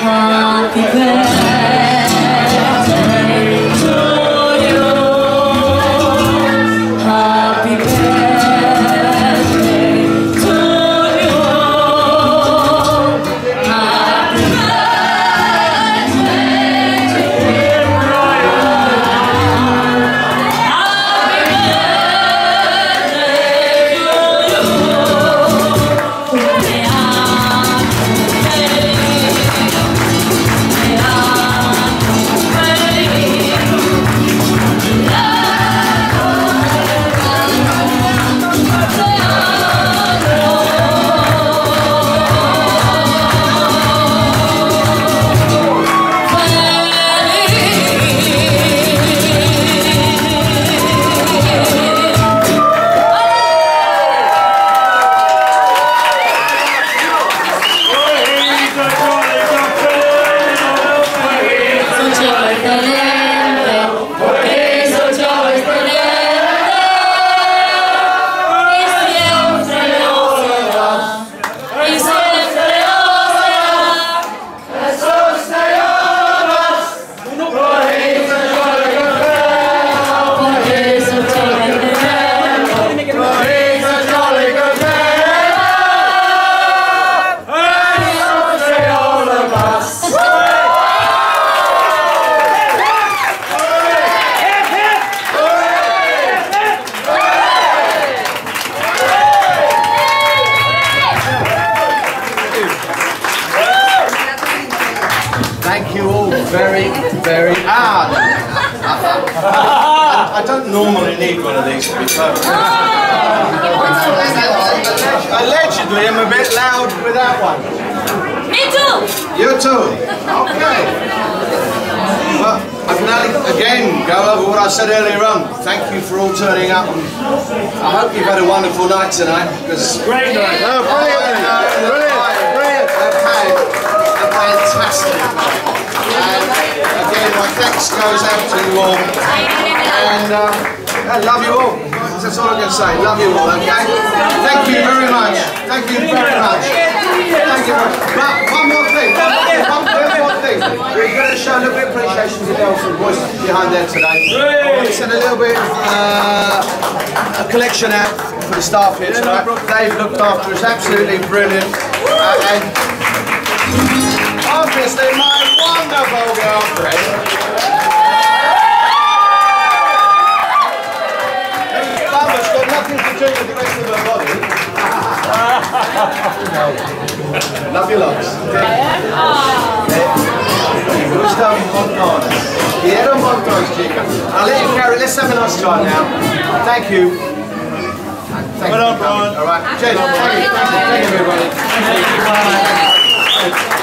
Happy birthday to you. Happy birthday to you. Happy birthday to you. Thank you all very hard. I don't normally need one of these to be perfect. Allegedly, I'm a bit loud without one. Me too! You too? Okay. Well, I can only again go over what I said earlier on. Thank you for all turning up. I hope you've had a wonderful night tonight. Great night. Oh, brilliant. A fantastic night. And again, my thanks goes out to you all. And I love you all. That's all I can say. Love you all, okay? Thank you very much. Thank you very much. Thank you very much. But one more thing. One more thing. We're going to show a little bit of appreciation to the girls and boys behind there today. I want to send a little bit of a collection out for the staff here tonight. They've looked after us absolutely brilliant. And obviously my wonderful girlfriend. Got nothing to do with the rest of her body. Love you lots. Gusto montones. Quiero montones, chica. I'll let you carry. Let's have a nice time now. Thank you. Thank you. Well done, Brian. All right. Cheers. Thank you, everybody.